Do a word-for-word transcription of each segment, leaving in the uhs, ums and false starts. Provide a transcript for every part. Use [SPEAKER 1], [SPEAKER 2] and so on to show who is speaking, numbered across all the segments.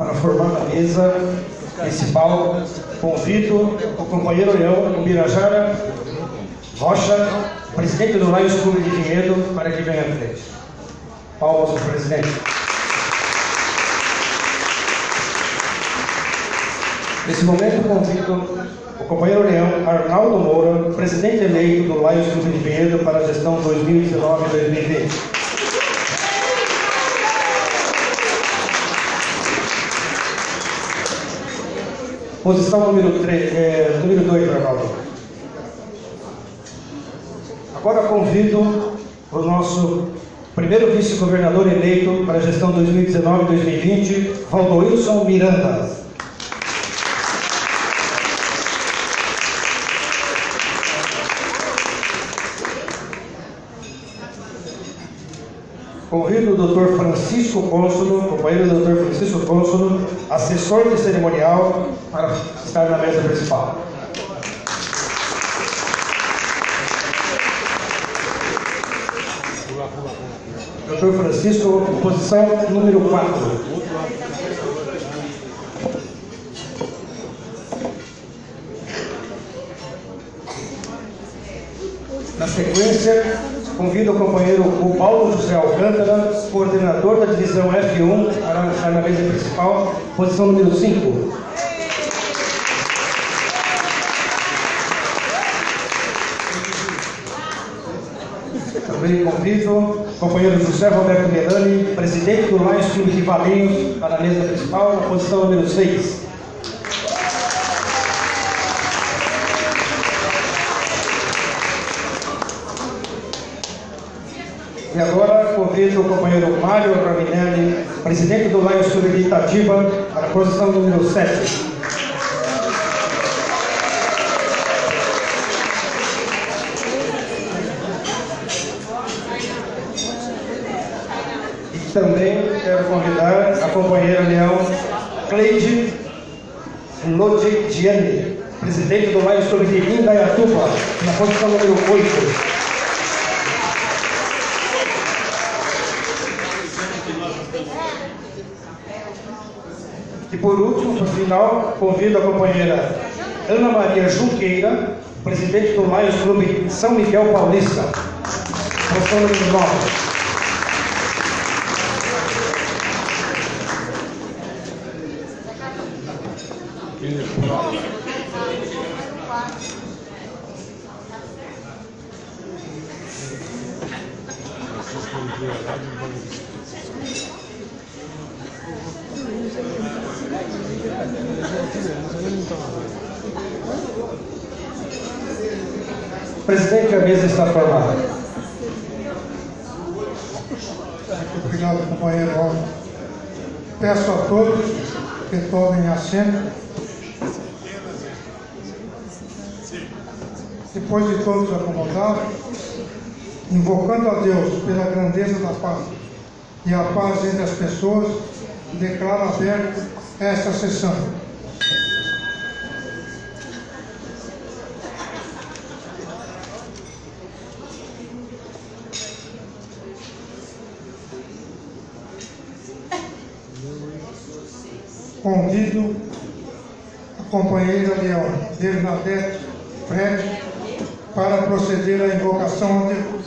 [SPEAKER 1] para formar a mesa principal, convido o companheiro Leão Ubirajara Rocha, presidente do Lions Clube de Vinhedo, para que venha à frente. Palmas ao presidente. Nesse momento, convido o companheiro Leão Arnaldo Moura, presidente eleito do Lions Clube de Vinhedo para a gestão dois mil e dezenove a dois mil e vinte. Posição número três, é, número dois, Arnaldo. Agora convido o nosso primeiro vice-governador eleito para a gestão dois mil e dezenove a dois mil e vinte, Valdoilson Miranda. Convido o doutor Francisco Cônsulo, companheiro do doutor Francisco Cônsulo, assessor de cerimonial, para estar na mesa principal. doutor Francisco, posição número quatro. Na sequência, convido o companheiro Paulo José Alcântara, coordenador da divisão F um, para estar na mesa principal, posição número cinco. Também convido o companheiro José Roberto Melani, presidente do Lions Clube de Valinhos, para a mesa principal, na posição número seis. E agora convido o companheiro Mário Raminelli, presidente do Lions Clube de Itatiba, para a posição número sete. E também quero convidar a companheira Leão Cleide Lodigiani, presidente do Lions Clube de Indaiatuba, na posição número oito. E por último, no final, convido a companheira Ana Maria Junqueira, presidente do Lions Clube de São Miguel Paulista, posição número nove. Presidente, a mesa está formada.
[SPEAKER 2] Obrigado, companheiro. Peço a todos que tomem assento. Depois de todos acomodados, invocando a Deus pela grandeza da paz e a paz entre as pessoas, declaro aberta esta sessão. Convido a companheira Leão Bernadette Fred para proceder à invocação a Deus.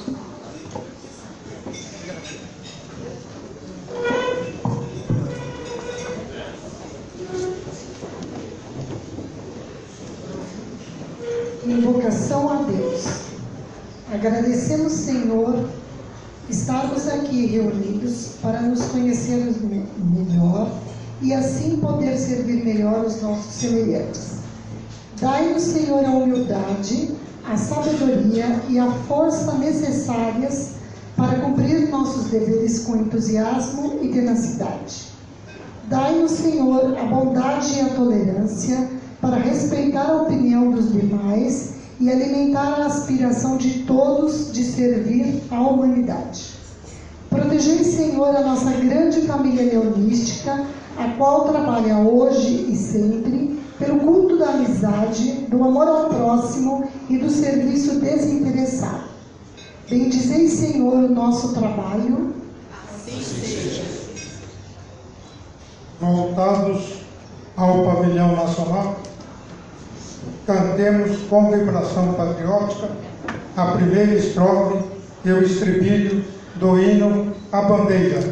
[SPEAKER 3] Invocação a Deus. Agradecemos, Senhor, estarmos aqui reunidos para nos conhecermos melhor e assim poder servir melhor os nossos semelhantes. Dai-nos, Senhor, a humildade, a sabedoria e a força necessárias para cumprir nossos deveres com entusiasmo e tenacidade. Dai-nos, Senhor, a bondade e a tolerância para respeitar a opinião dos demais e alimentar a aspiração de todos de servir à humanidade. Protegei, Senhor, a nossa grande família leonística, a qual trabalha hoje e sempre pelo culto da amizade, do amor ao próximo e do serviço desinteressado. Bendizei, Senhor, o nosso trabalho. Assim seja.
[SPEAKER 2] voltados ao pavilhão nacional, cantemos com vibração patriótica a primeira estrofe e o estribilho do hino à bandeira.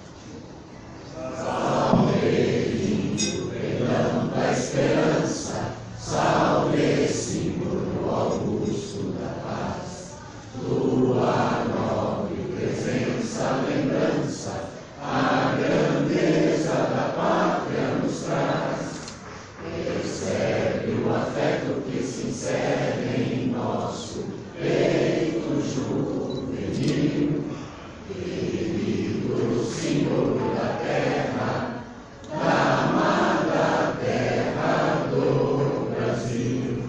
[SPEAKER 4] Salve, perdão da esperança, salve, símbolo augusto da paz, tua nobre presença, lembrança, a grandeza da pátria nos traz. Recebe o afeto que se insere em nosso peito juvenil, querido símbolo da terra, da amada terra do Brasil.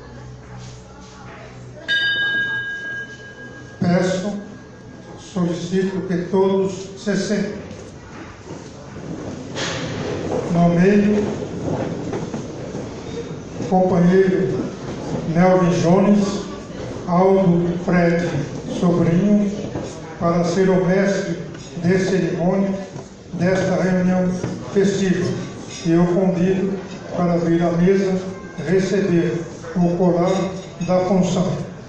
[SPEAKER 2] Peço, solicito que todos se sentem. No meio, companheiro Nelvin Jones, Aldo Fred Sobrinho, para ser o mestre de cerimônia desta reunião festiva. E eu convido para vir à mesa receber o colar da função.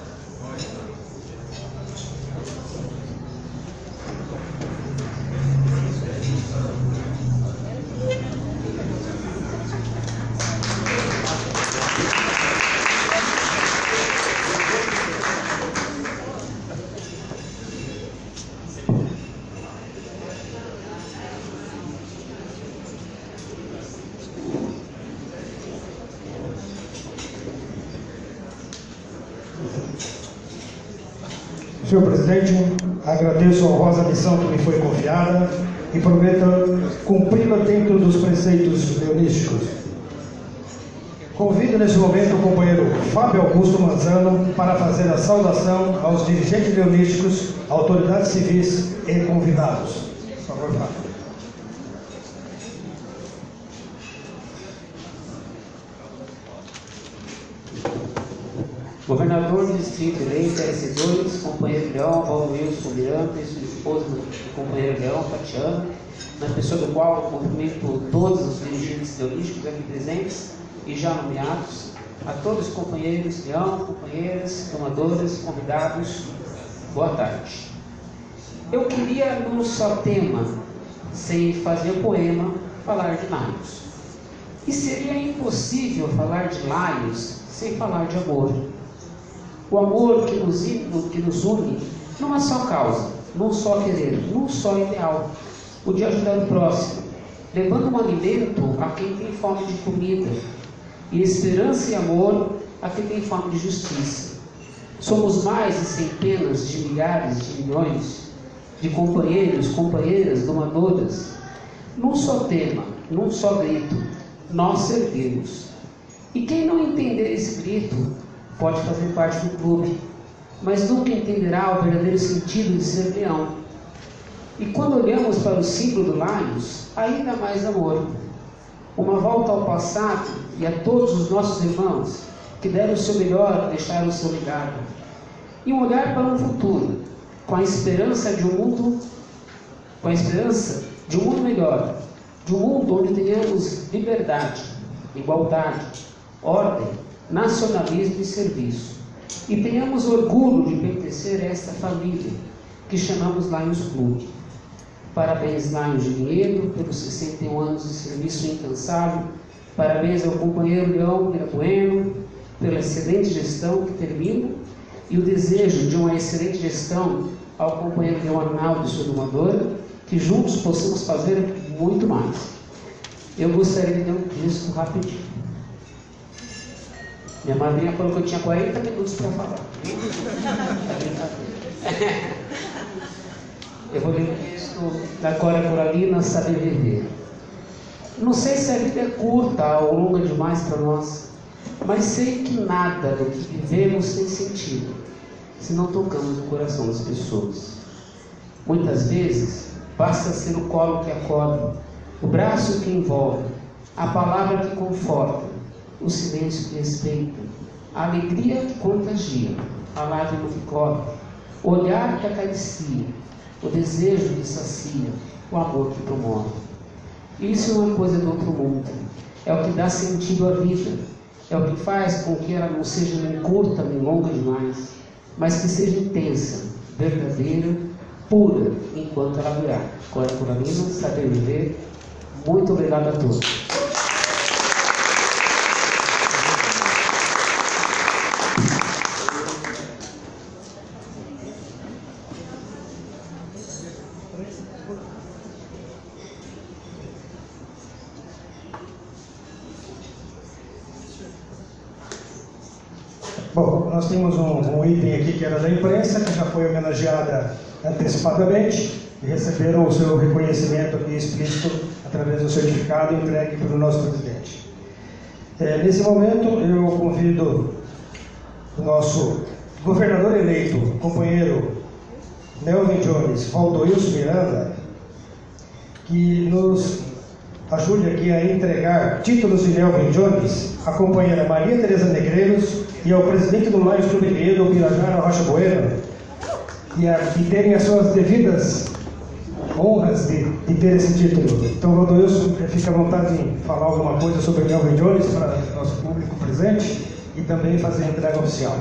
[SPEAKER 1] Senhor presidente, agradeço a honrosa missão que me foi confiada e prometo cumpri-la dentro dos preceitos leonísticos. Convido nesse momento o companheiro Fábio Augusto Manzano para fazer a saudação aos dirigentes leonísticos, autoridades civis e convidados. Por favor, Fábio.
[SPEAKER 5] Governador do Distrito eleito S dois, companheiro Leão, Valdoilson Miranda e sua esposa, o companheiro Leão, Tatiana, na pessoa do qual cumprimento todos os dirigentes leonísticos aqui presentes e já nomeados, a todos os companheiros Leão, companheiras, tomadoras, convidados, boa tarde. Eu queria, num só tema, sem fazer poema, falar de Laios. E seria impossível falar de Laios sem falar de amor. O amor que nos, que nos une numa só causa, num só querer, num só ideal, o de ajudar o próximo, levando um alimento a quem tem fome de comida, e esperança e amor a quem tem fome de justiça. Somos mais de centenas de milhares de milhões de companheiros, companheiras, domadoras, num só tema, num só grito, nós servimos. E quem não entender esse grito pode fazer parte do clube, mas nunca entenderá o verdadeiro sentido de ser leão. E quando olhamos para o símbolo do Laios, ainda mais amor. Uma volta ao passado e a todos os nossos irmãos que deram o seu melhor, deixaram o seu legado. E um olhar para um futuro, com a esperança de um mundo, com a esperança de um mundo melhor, de um mundo onde tenhamos liberdade, igualdade, ordem, nacionalismo e serviço, e tenhamos orgulho de pertencer a esta família que chamamos Lions Clube. Parabéns, Lions de Vinhedo, pelos sessenta e um anos de serviço incansável. Parabéns ao companheiro Leão Mirabueno pela excelente gestão que termina, e o desejo de uma excelente gestão ao companheiro Leão Arnaldo e sua domadora, que juntos possamos fazer muito mais. Eu gostaria de dar um texto rapidinho. Minha madrinha falou que eu tinha quarenta minutos para falar. Eu vou ler o texto da Cora Coralina, Saber Viver. Não sei se a vida é curta ou longa demais para nós, mas sei que nada do que vivemos tem sentido se não tocamos no coração das pessoas. Muitas vezes, basta ser o colo que acolhe, o braço que envolve, a palavra que conforta, o silêncio que respeita, a alegria que contagia, a lágrima que corre, o olhar que acaricia, o desejo que sacia, o amor que promove. Isso não é uma coisa do outro mundo. É o que dá sentido à vida. É o que faz com que ela não seja nem curta nem longa demais, mas que seja intensa, verdadeira, pura, enquanto ela durar. Cora Coralina, saber viver. Muito obrigado a todos.
[SPEAKER 1] Bom, nós temos um, um item aqui que era da imprensa, que já foi homenageada antecipadamente e receberam o seu reconhecimento aqui explícito através do certificado entregue pelo nosso presidente. É, nesse momento, eu convido o nosso governador eleito, companheiro Melvin Jones Valdoilson Miranda, que nos ajude aqui a entregar títulos de Melvin Jones à companheira Maria Tereza Negreiros e ao presidente do Lions Clube Vinhedo, Birajara Rocha Bueno, e, a, e terem as suas devidas honras de, de ter esse título. Então, Valdoilson, fica à vontade em falar alguma coisa sobre Melvin Jones para o nosso público presente e também fazer a entrega oficial.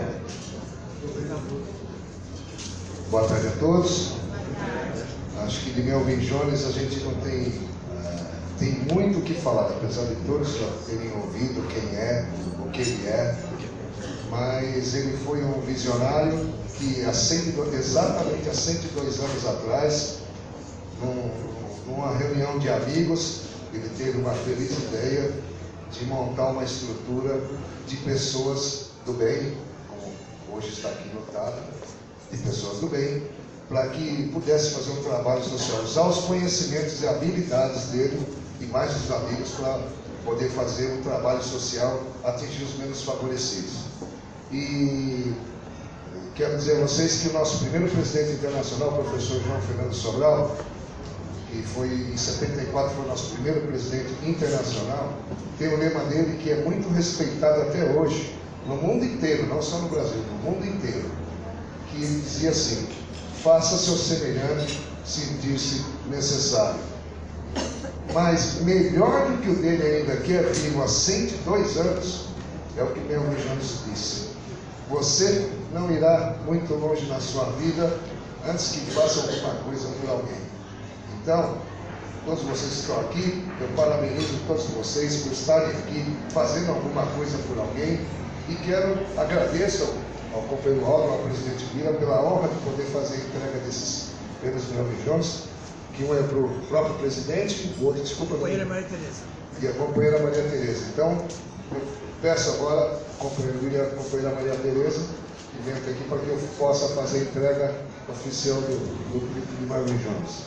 [SPEAKER 6] Boa tarde a todos. Acho que de Melvin Jones a gente não tem, uh, tem muito o que falar, apesar de todos já terem ouvido quem é, o que ele é, mas ele foi um visionário que há cento, exatamente há cento e dois anos atrás, num, numa reunião de amigos, ele teve uma feliz ideia de montar uma estrutura de pessoas do bem, como hoje está aqui notado, de pessoas do bem, para que pudesse fazer um trabalho social, usar os conhecimentos e habilidades dele e mais os amigos para poder fazer um trabalho social, atingir os menos favorecidos. E quero dizer a vocês que o nosso primeiro presidente internacional, o professor João Fernando Sobral, que foi em setenta e quatro, foi o nosso primeiro presidente internacional, tem o lema dele que é muito respeitado até hoje, no mundo inteiro, não só no Brasil, no mundo inteiro, que ele dizia assim: faça seu semelhante sentir-se necessário. Mas melhor do que o dele ainda, que é vivo há cento e dois anos, é o que Melvin Jones disse: você não irá muito longe na sua vida antes que faça alguma coisa por alguém. Então, todos vocês que estão aqui, eu parabenizo todos vocês por estarem aqui fazendo alguma coisa por alguém, e quero agradecer ao, ao companheiro Aldo, ao presidente Mira, pela honra de poder fazer a entrega desses prêmios Melvin Jones, que um é para o próprio presidente, o outro, desculpa,
[SPEAKER 7] companheira Maria Tereza.
[SPEAKER 6] E a companheira Maria Tereza. Então, eu peço agora ao companheiro William, a companheira Maria Tereza, que venha aqui para que eu possa fazer a entrega oficial do, do, do Melvin Jones.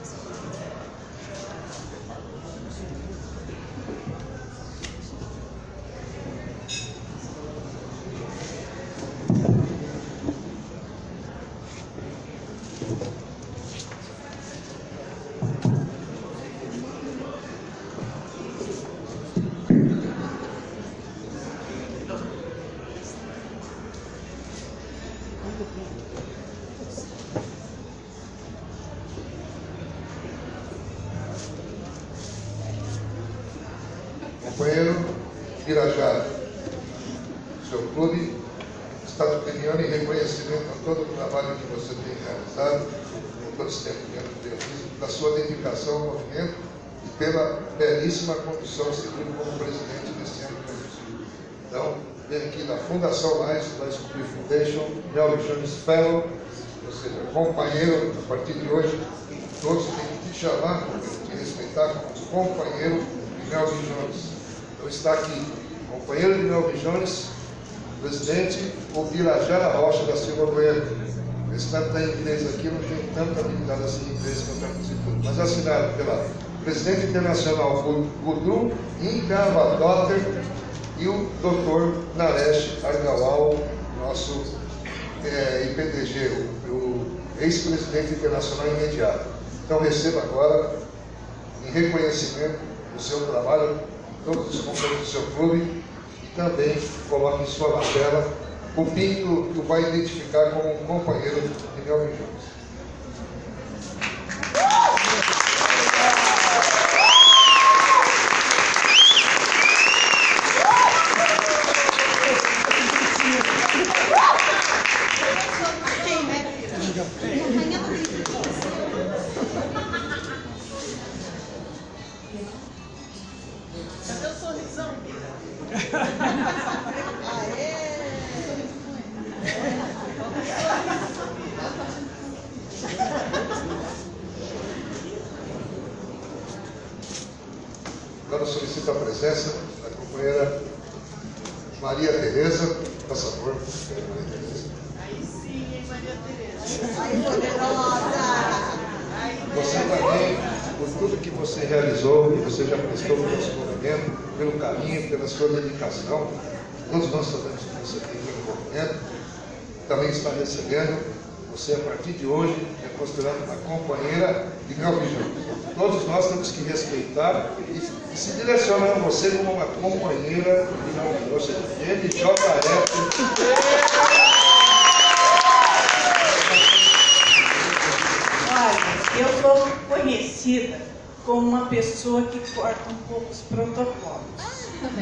[SPEAKER 6] Companheiro Birajara, seu clube está premiando em reconhecimento a todo o trabalho que você tem realizado, em todo esse tempo da sua dedicação ao movimento e pela belíssima condução desse clube como presidente deste ano. Então, vem aqui da Fundação Lions, Lions Club Foundation, Melvin Jones Fellow, ou seja, companheiro, a partir de hoje, todos têm que te chamar, te respeitar como companheiro de Melvin Jones. Então está aqui, companheiro de Melvin Jones, presidente, o Birajara Rocha da Silva Bueno. Esse tanto está em inglês aqui, não tem tanta habilidade assim em inglês que eu traduzir tudo. Mas assinado pela presidente internacional Gudrun Ingavadotter e o doutor Naresh Argawal, nosso é, I P D G, o, o ex-presidente internacional imediato. Então receba agora, em reconhecimento do seu trabalho, todos os companheiros do seu clube, e também coloque em sua lapela o pinto que o vai identificar como um companheiro de Melvin Jones.
[SPEAKER 7] Cadê o sorrisão?
[SPEAKER 6] Agora solicito a presença da companheira Maria Tereza. Por favor, Maria Tereza.
[SPEAKER 7] Aí sim, hein, Maria Tereza.
[SPEAKER 8] Ai, poderosa!
[SPEAKER 6] Você também, por tudo que você realizou, que você já prestou pelo nosso movimento, pelo caminho, pela sua dedicação, todos nós sabemos que você tem pelo movimento, também está recebendo. Você, a partir de hoje, é considerado uma companheira de Galvijão. Todos nós temos que respeitar e, e se direcionar a você como uma companheira de Galvijão, ou seja, M J F.
[SPEAKER 7] Olha, eu sou conhecida como uma pessoa que corta um pouco os protocolos.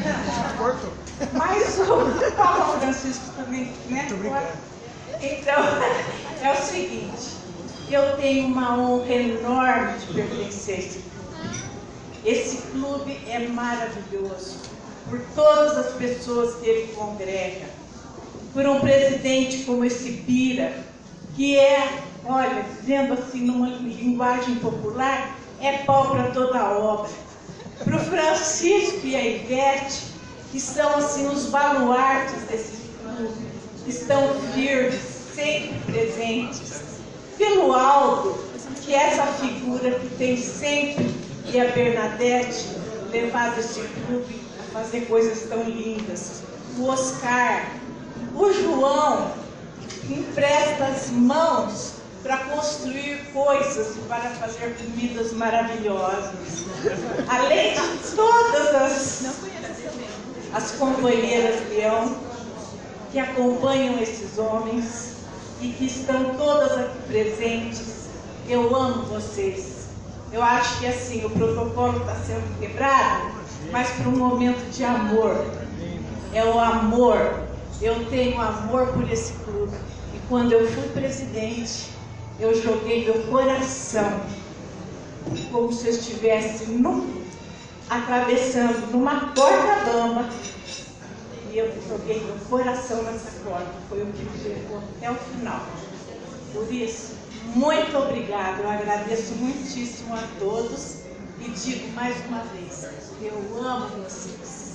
[SPEAKER 7] Mas o Paulo Francisco também, né? Então, é o seguinte, eu tenho uma honra enorme de pertencer a esse clube. Esse clube é maravilhoso, por todas as pessoas que ele congrega, por um presidente como esse Bira, que é, olha, dizendo assim numa linguagem popular, é pau para toda a obra. Para o Francisco e a Ivete, que são assim os baluartes desse clube, estão firmes, sempre presentes. Pelo Aldo, que é essa figura que tem sempre, e a Bernadette, levado esse clube a fazer coisas tão lindas. O Oscar, o João, que empresta as mãos para construir coisas e para fazer comidas maravilhosas. Além de todas as, as companheiras Leão, que acompanham esses homens e que estão todas aqui presentes. Eu amo vocês. Eu acho que assim, o protocolo está sendo quebrado, mas para um momento de amor. É o amor. Eu tenho amor por esse clube. E quando eu fui presidente, eu joguei meu coração como se eu estivesse no, atravessando numa corda bamba. E eu joguei meu coração nessa corda. Foi o que me levou até o final. Por isso, muito obrigada. Eu agradeço muitíssimo a todos e digo mais uma vez, eu amo vocês.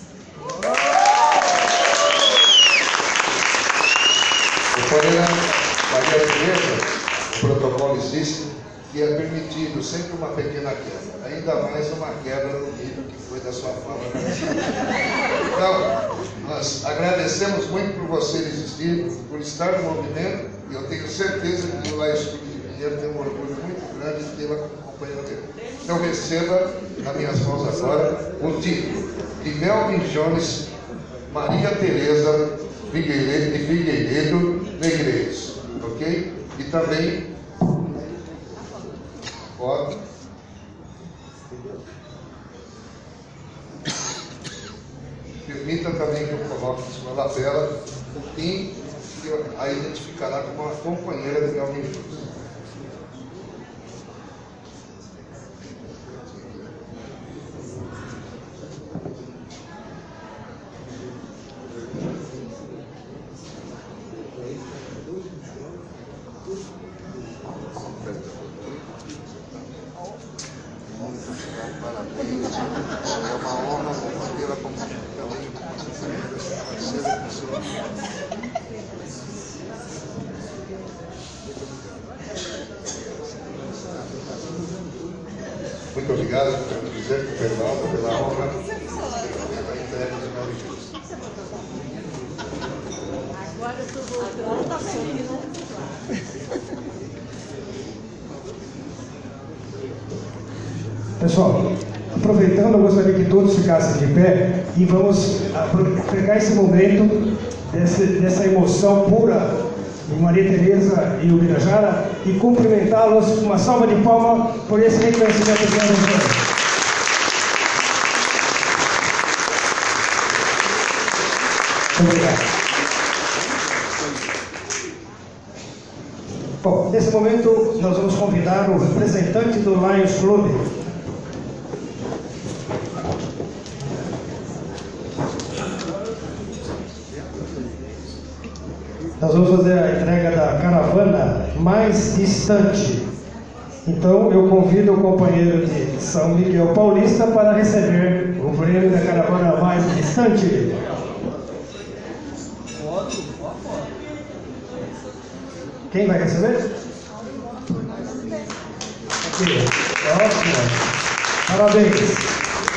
[SPEAKER 6] Companheira Maria Tereza, o protocolo existe e é permitido sempre uma pequena queda, ainda mais uma queda no nível que foi da sua fala. Então, nós agradecemos muito por você existir, por estar no movimento, e eu tenho certeza que o Laís Clube de Pinheiro tem um orgulho muito grande de tê-la como companheira dele. Então receba nas minhas mãos agora o título de Melvin Jones Maria Tereza Figueiredo, de Figueiredo Negreiros, ok? E também foto. Permita também que eu coloque em sua lapela o PIN que a identificará como uma companheira de Melvin Jones. É uma honra tê-la como muito obrigado por dizer que perdão pela honra pela entrega dos meus filhos.
[SPEAKER 7] Agora eu estou voltando a sorrir.
[SPEAKER 1] Pessoal, aproveitando, eu gostaria que todos ficassem de pé e vamos pegar esse momento desse, dessa emoção pura de Maria Tereza e o Birajara e cumprimentá-los com uma salva de palmas por esse reconhecimento que nós temos. Muito obrigado. Bom, nesse momento nós vamos convidar o representante do Lions Club. Nós vamos fazer a entrega da caravana mais distante. Então eu convido o companheiro de São Miguel Paulista para receber o prêmio da caravana mais distante. Quem vai receber? Aqui. Ótimo. Parabéns.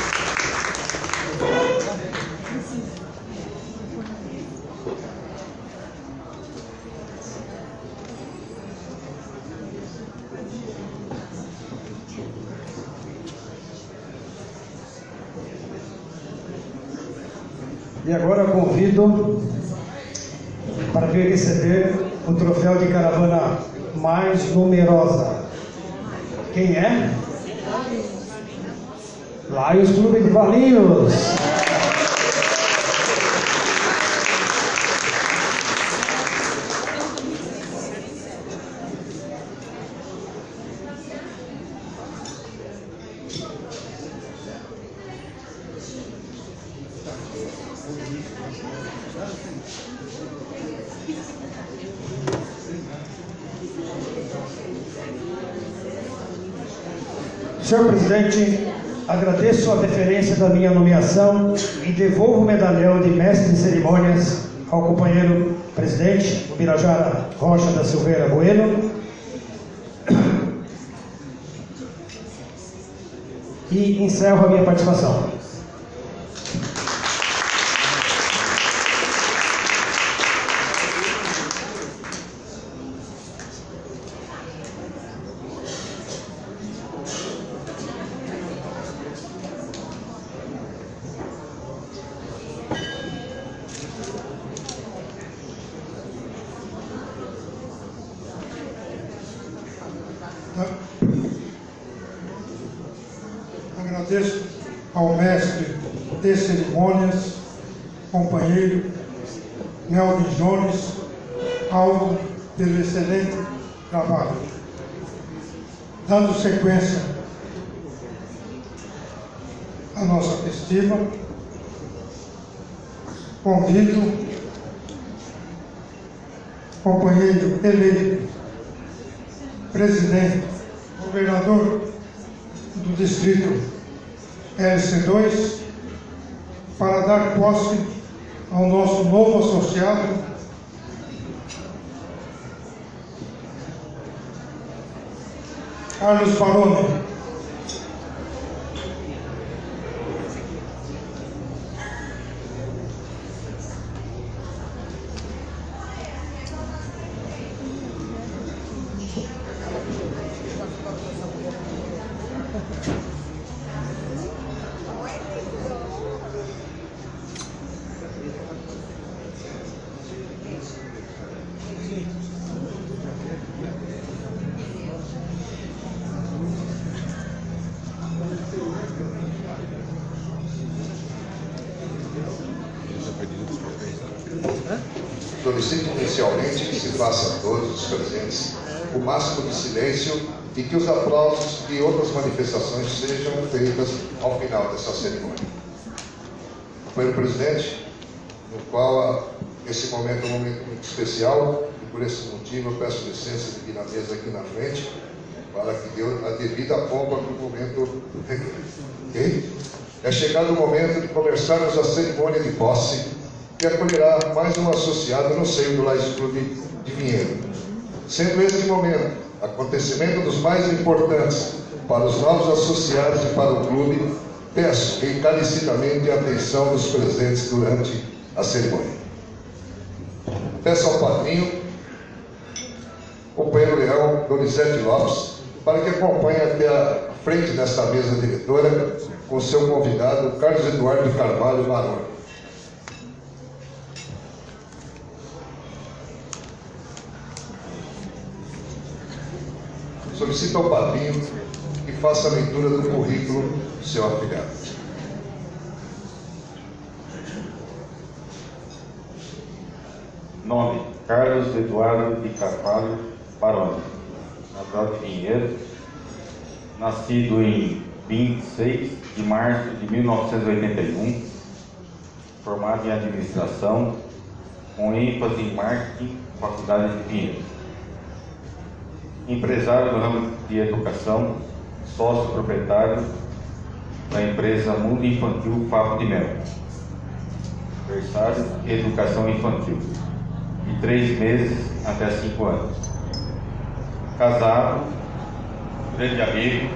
[SPEAKER 1] E agora eu convido para vir receber o troféu de caravana mais numerosa. Quem é? Lions Clube de Valinhos. Senhor presidente, agradeço a deferência da minha nomeação e devolvo o medalhão de mestre de cerimônias ao companheiro presidente, o Birajara Rocha da Silveira Bueno, e encerro a minha participação.
[SPEAKER 2] Agradeço ao mestre de cerimônias, companheiro Melvin Jones, Aldo, pelo excelente trabalho. Dando sequência à nossa festiva, convido o companheiro eleito, presidente, governador do distrito L C dois, para dar posse ao nosso novo associado, Carlos Baroni.
[SPEAKER 6] Solicito inicialmente que se faça a todos os presentes o máximo de silêncio e que os aplausos e outras manifestações sejam feitas ao final dessa cerimônia. Companheiro presidente, no qual esse momento é um momento muito especial e por esse motivo eu peço licença de vir na mesa aqui na frente para que dê a devida pompa para o momento. Okay? É chegado o momento de começarmos a cerimônia de posse que acolherá mais um associado no seio do Lions Clube de Vinhedo. Sendo este momento acontecimento dos mais importantes para os novos associados e para o clube, peço encarecidamente a atenção dos presentes durante a cerimônia. Peço ao padrinho, companheiro Leão Donizete Lopes, para que acompanhe até a frente desta mesa diretora com seu convidado, Carlos Eduardo Carvalho Maroni. Solicito ao padrinho que faça a leitura do currículo do seu afilhado.
[SPEAKER 9] Nome: Carlos Eduardo de Carvalho Baroni, natural de Vinhedo, nascido em vinte e seis de março de mil novecentos e oitenta e um, formado em administração, com ênfase em marketing, Faculdade de Vinhedo. Empresário do ramo de educação, sócio proprietário da empresa Mundo Infantil Favo de Mel, versátil em educação infantil, de três meses até cinco anos. Casado, grande amigo,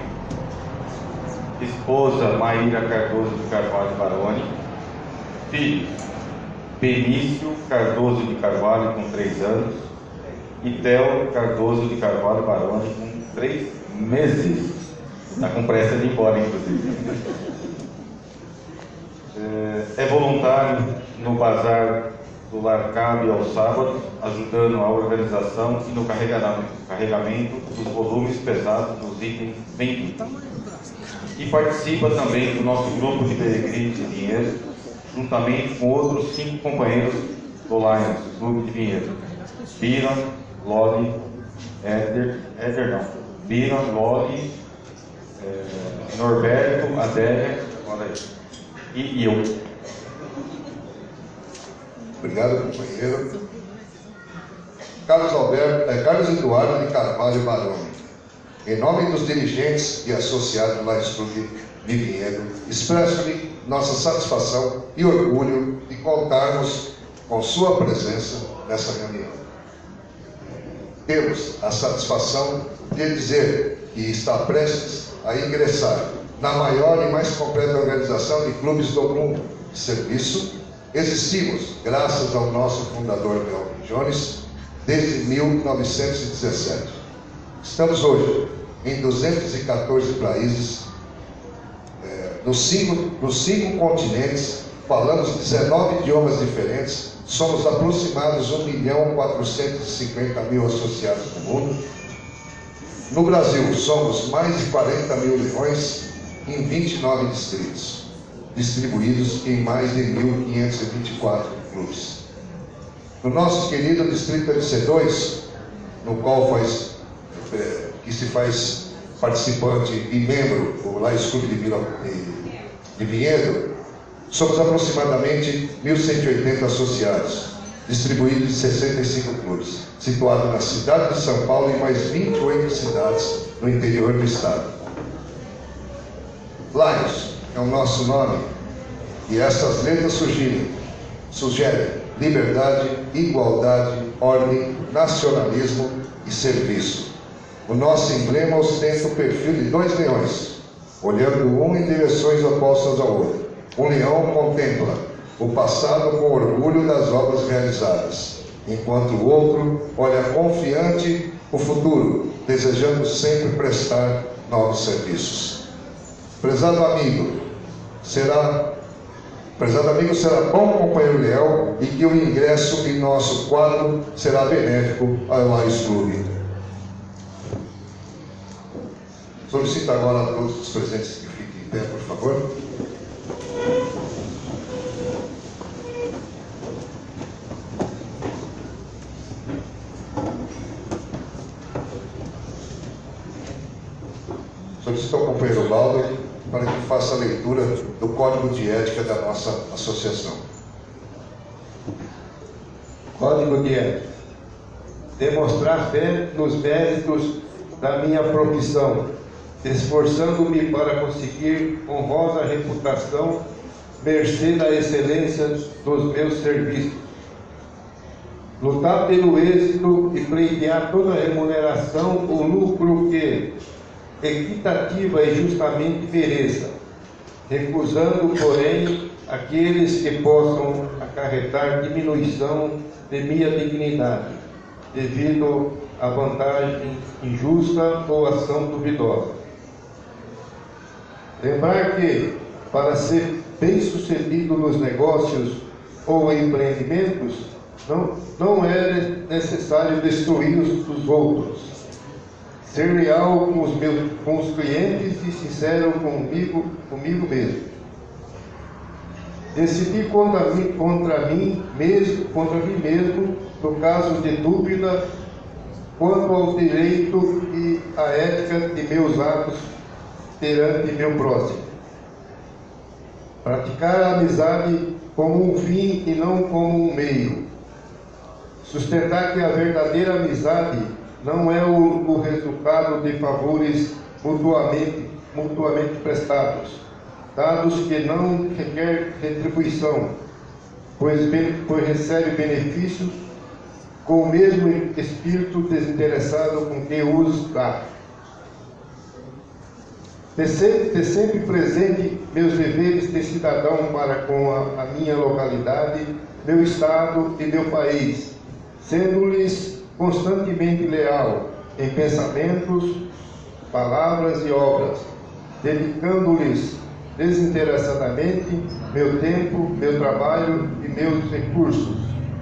[SPEAKER 9] esposa Maíra Cardoso de Carvalho Baroni, filhos Benício Cardoso de Carvalho com três anos e Theo Cardoso de Carvalho Baroni com três meses. Está com pressa de ir embora, inclusive. É voluntário no bazar do Lar Cabe aos sábados, ajudando a organização e no carregamento dos volumes pesados dos itens vendidos. E participa também do nosso grupo de peregrinos de Vinhedo, juntamente com outros cinco companheiros do Lions, Clube de Vinhedo. Bira, Loli, Éder, Éder não, Bira, Loli, é, Norberto, Adélia, olha aí, e eu.
[SPEAKER 6] Obrigado, companheiro. Carlos Alberto, é, Carlos Eduardo de Carvalho Baroni. Em nome dos dirigentes e associados do Lions Clube de Vinhedo, expresso-lhe nossa satisfação e orgulho de contarmos com sua presença nessa reunião. Temos a satisfação de dizer que está prestes a ingressar na maior e mais completa organização de clubes do mundo de serviço. Existimos graças ao nosso fundador Melvin Jones desde mil novecentos e dezessete. Estamos hoje em duzentos e quatorze países, é, nos, cinco, nos cinco continentes, falamos dezenove idiomas diferentes, somos aproximados um milhão quatrocentos e cinquenta mil associados no mundo. No Brasil, somos mais de quarenta mil leões em vinte e nove distritos, distribuídos em mais de mil quinhentos e vinte e quatro clubes. No nosso querido Distrito M C dois, no qual faz, é, que se faz participante e membro do Lions Clube de, Vila, de, de Vinhedo, somos aproximadamente mil cento e oitenta associados, distribuídos em sessenta e cinco clubes, situados na cidade de São Paulo e mais vinte e oito cidades no interior do estado. Lions é o nosso nome e estas letras sugerem, sugerem liberdade, igualdade, ordem, nacionalismo e serviço. O nosso emblema ostenta o perfil de dois leões, olhando um em direções opostas ao outro. Um leão contempla o passado com orgulho das obras realizadas, enquanto o outro olha confiante o futuro, desejando sempre prestar novos serviços. Prezado amigo, será, prezado amigo, será bom companheiro leal e que o ingresso em nosso quadro será benéfico ao Lions Clube. Solicito agora a todos os presentes que fiquem em pé, por favor. Solicito ao companheiro Valdo para que faça a leitura do Código de Ética da nossa associação.
[SPEAKER 10] Código de Ética. Demonstrar fé nos méritos da minha profissão, esforçando-me para conseguir honrosa reputação, mercê da excelência dos meus serviços. Lutar pelo êxito e pleitear toda a remuneração ou lucro que equitativa e justamente mereça, recusando, porém, aqueles que possam acarretar diminuição de minha dignidade, devido à vantagem injusta ou ação duvidosa. Lembrar que, para ser bem-sucedido nos negócios ou empreendimentos, não, não é necessário destruir os dos outros. Ser leal com os meus com os clientes e sincero comigo, comigo mesmo. Decidir contra mim, contra mim mesmo, contra mim mesmo, no caso de dúvida, quanto ao direito e à ética de meus atos perante meu próximo. Praticar a amizade como um fim e não como um meio. Sustentar que a verdadeira amizade não é o, o resultado de favores mutuamente, mutuamente prestados, dados que não requer retribuição, pois, pois recebe benefícios com o mesmo espírito desinteressado com que os dá. Ter sempre, ter sempre presente meus deveres de cidadão para com a, a minha localidade, meu estado e meu país, sendo-lhes constantemente leal em pensamentos, palavras e obras, dedicando-lhes desinteressadamente meu tempo, meu trabalho e meus recursos.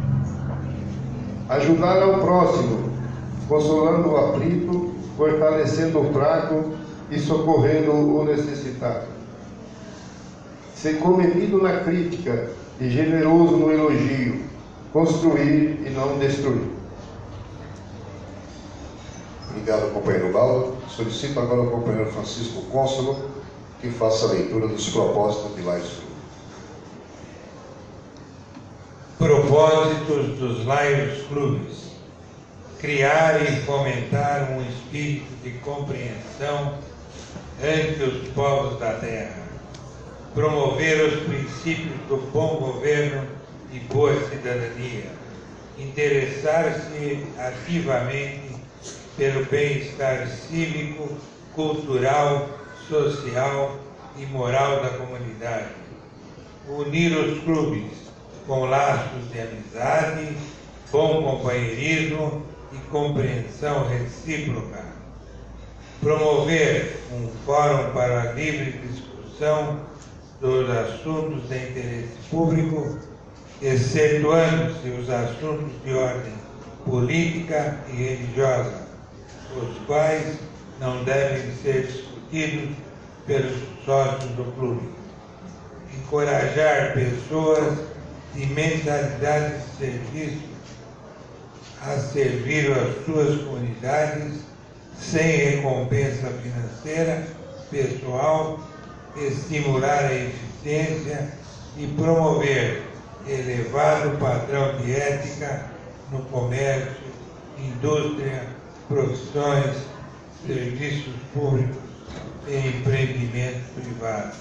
[SPEAKER 10] Ajudar ao próximo, consolando o aflito, fortalecendo o fraco e socorrendo o necessitado. Ser comedido na crítica e generoso no elogio, construir e não destruir.
[SPEAKER 6] Obrigado, companheiro Baldo. Solicito agora ao companheiro Francisco Cônsolo que faça a leitura dos propósitos de Lions Club.
[SPEAKER 11] Propósitos dos Lions Clubes: criar e fomentar um espírito de compreensão entre os povos da terra, promover os princípios do bom governo e boa cidadania, interessar-se ativamente pelo bem-estar cívico, cultural, social e moral da comunidade, unir os clubes com laços de amizade, bom companheirismo e compreensão recíproca, promover um fórum para a livre discussão dos assuntos de interesse público, excetuando-se os assuntos de ordem política e religiosa, os quais não devem ser discutidos pelos sócios do clube. Encorajar pessoas de mentalidade de serviço a servir as suas comunidades sem recompensa financeira, pessoal, estimular a eficiência e promover elevado padrão de ética no comércio, indústria, profissões, serviços públicos e empreendimentos privados.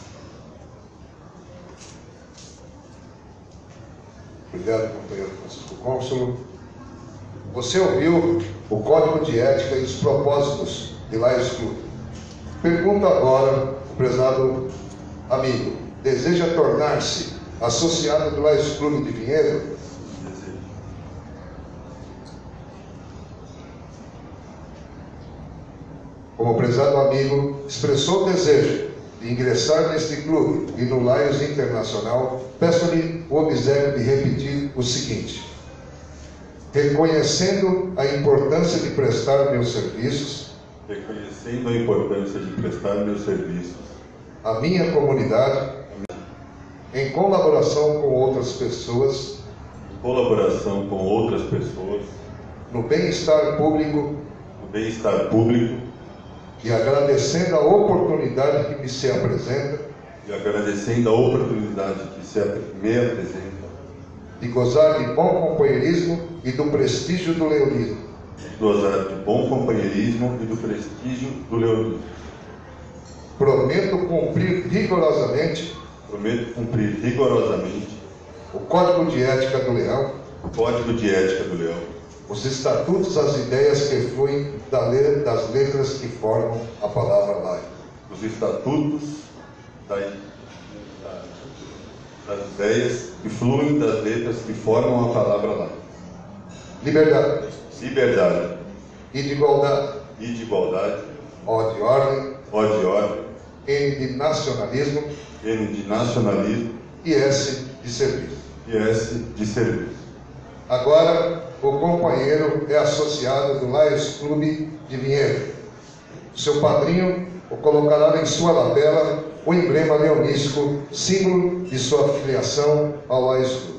[SPEAKER 6] Obrigado, companheiro Francisco Cônsolo. Você ouviu o Código de Ética e os propósitos de Lions Club. Pergunta agora o prezado amigo: deseja tornar-se associado do Lions Club de Vinhedo? Como o prezado amigo expressou o desejo de ingressar neste clube e no Lions Internacional, peço-lhe o obséquio de repetir o seguinte: reconhecendo a importância de prestar meus serviços,
[SPEAKER 9] reconhecendo a importância de prestar meus serviços
[SPEAKER 6] à minha comunidade, em colaboração com outras pessoas,
[SPEAKER 9] em colaboração com outras pessoas,
[SPEAKER 6] no bem-estar público,
[SPEAKER 9] no bem-estar público,
[SPEAKER 6] e agradecendo a oportunidade que me se apresenta,
[SPEAKER 9] e agradecendo a oportunidade que se me apresenta,
[SPEAKER 6] de gozar de bom companheirismo e do prestígio do leonismo,
[SPEAKER 9] de gozar de bom companheirismo e do prestígio do leonismo.
[SPEAKER 6] Prometo cumprir rigorosamente,
[SPEAKER 9] prometo cumprir rigorosamente
[SPEAKER 6] o Código de Ética do Leão,
[SPEAKER 9] o Código de Ética do Leão,
[SPEAKER 6] os estatutos, as ideias que fluem das letras que formam a palavra Lion.
[SPEAKER 9] Os estatutos da, da, das ideias que fluem das letras que formam a palavra Lion.
[SPEAKER 6] Liberdade.
[SPEAKER 9] Liberdade.
[SPEAKER 6] E de igualdade.
[SPEAKER 9] E de igualdade.
[SPEAKER 6] O de ordem.
[SPEAKER 9] O de ordem.
[SPEAKER 6] N de nacionalismo.
[SPEAKER 9] N de nacionalismo.
[SPEAKER 6] E S de serviço.
[SPEAKER 9] E S de serviço.
[SPEAKER 6] Agora, o companheiro é associado do Lions Club de Vinhedo. Seu padrinho o colocará em sua lapela o emblema leonístico, símbolo de sua filiação ao Lions Club.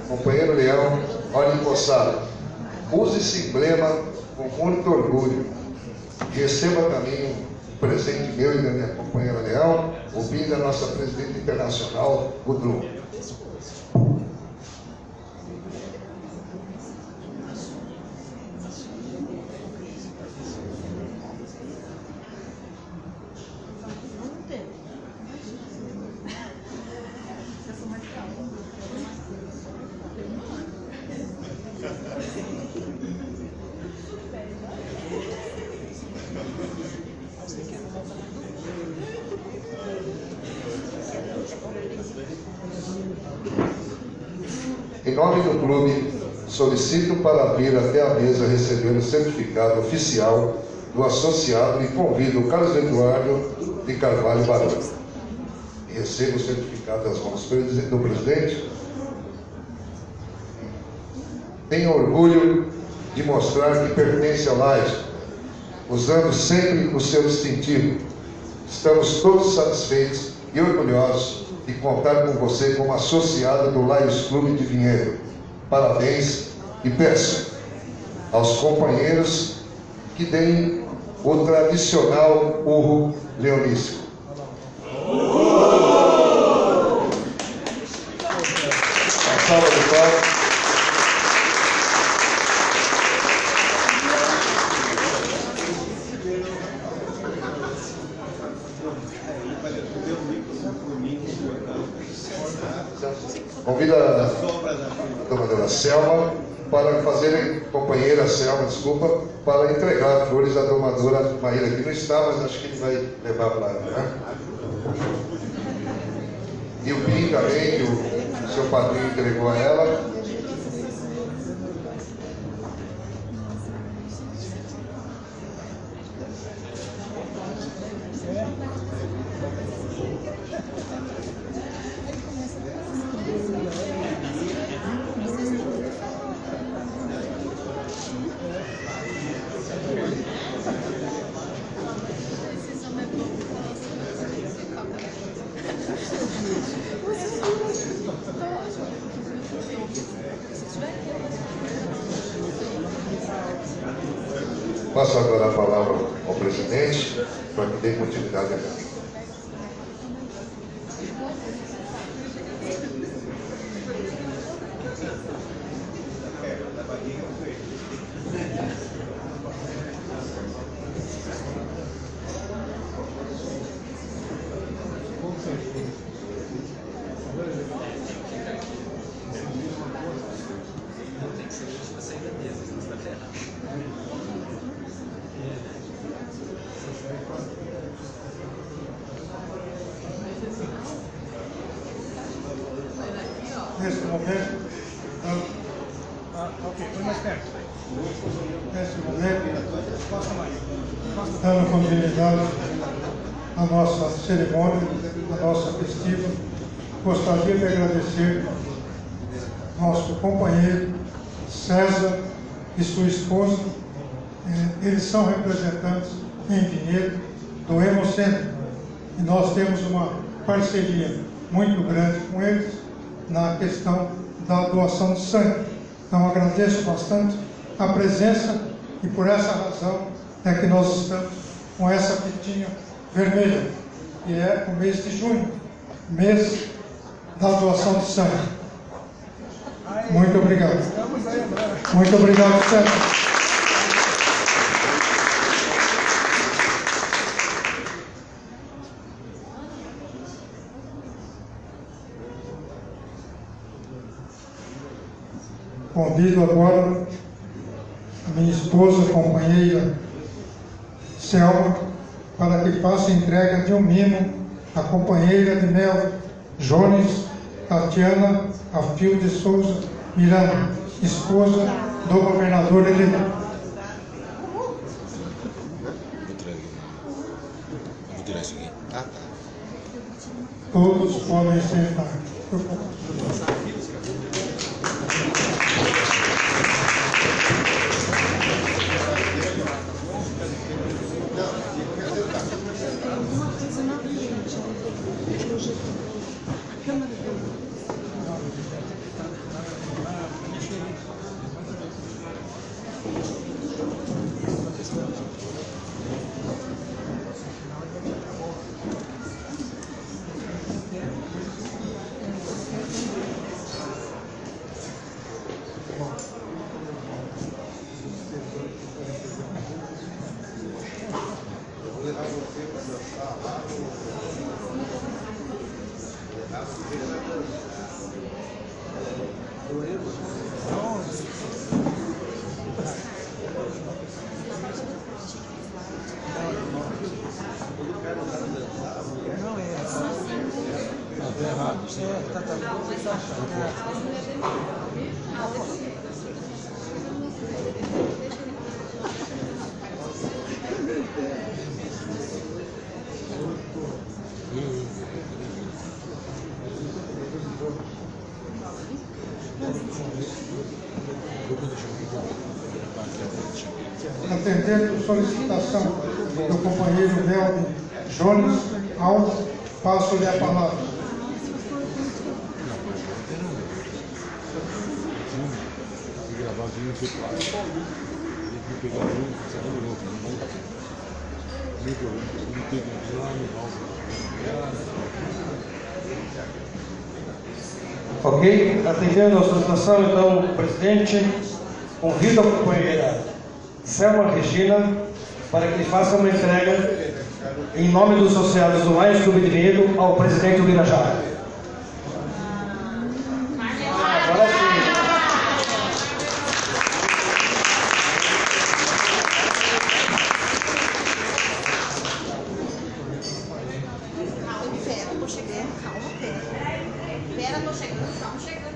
[SPEAKER 6] companheiro Leão, olha empossado, use esse emblema com muito orgulho. Receba também um presente meu e da minha companheira Leão, o B I M da nossa presidente internacional, Gudrun. Em nome do clube, solicito para vir até a mesa receber o certificado oficial do associado e convido o Carlos Eduardo de Carvalho Barão. Receba o certificado das mãos do presidente. Tenho orgulho de mostrar que pertence ao Lions, usando sempre o seu distintivo. Estamos todos satisfeitos e orgulhosos de contar com você como associado do Lions Clube de Vinhedo. Parabéns e peço aos companheiros que deem o tradicional urro leonístico. A salva de palmas. Convido a domadora Selma para fazer, companheira Selma, desculpa, para entregar flores à domadora Maíra, que não está, mas acho que ele vai levar para ela, né? E o B I M também, que o seu padrinho entregou a ela. Passo agora a palavra ao presidente para que dê continuidade à reunião.
[SPEAKER 2] Neste momento, neste momento, dando continuidade à nossa cerimônia, à nossa festiva, gostaria de agradecer nosso companheiro César e sua esposa. Eles são representantes em Vinhedo do Hemocentro e nós temos uma parceria muito grande com eles na questão da doação de sangue. Então agradeço bastante a presença e por essa razão é que nós estamos com essa fitinha vermelha, que é o mês de junho, mês da doação de sangue. Muito obrigado. Muito obrigado, Sérgio. Convido agora a minha esposa, companheira Selma, para que faça entrega de um mimo à companheira de mel Jones Tatiana Afil de Souza Miranda, esposa do governador eleito. Todos podem sentar, por favor. Atendendo a solicitação do companheiro Melvin Jones Alves, passo-lhe a palavra.
[SPEAKER 1] Ok? Atendendo a solicitação, então, o presidente convida a companheira Selma Regina para que faça uma entrega em nome dos associados do Lions Clube de Vinhedo ao presidente Ubirajara. Agora sim.
[SPEAKER 8] Pera, tô chegando, calma, pera. Pera, tô chegando, calma, chegando.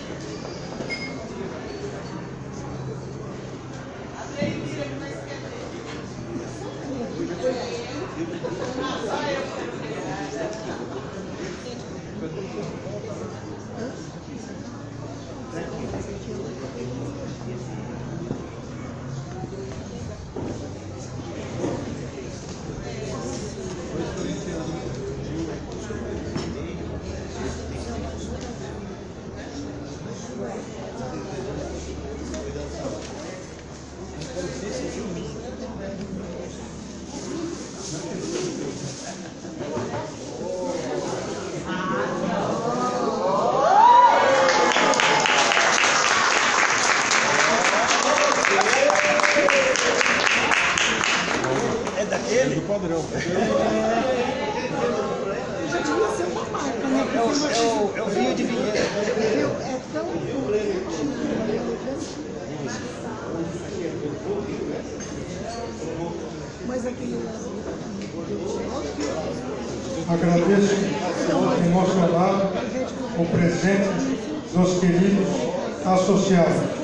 [SPEAKER 12] É daquele? Do padrão.
[SPEAKER 3] Já devia ser uma marca, né?
[SPEAKER 12] É o, é o, é o vinho de vinhedo.
[SPEAKER 3] É tão... Mas aquele...
[SPEAKER 2] Agradeço emocionado o presente dos queridos associados.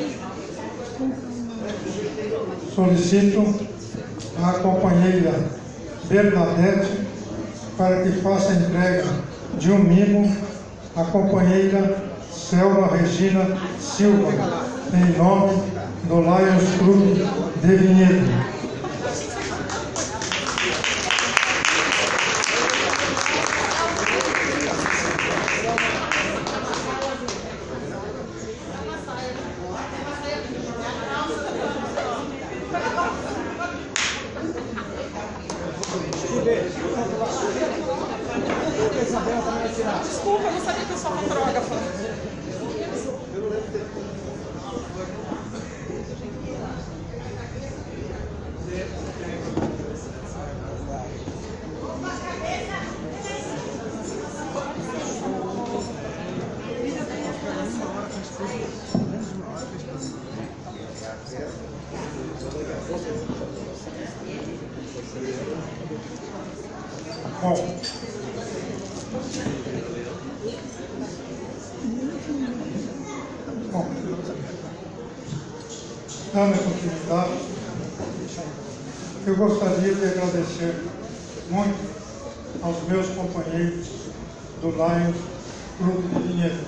[SPEAKER 2] Solicito a companheira Bernadette para que faça a entrega de um mimo à companheira Selma Regina Silva, em nome do Lions Clube de Vinhedo.
[SPEAKER 7] Desculpa, eu não sabia que eu só com droga.
[SPEAKER 2] Bom, bom, dando continuidade, eu gostaria de agradecer muito aos meus companheiros do Lions Clube de Vinhedo.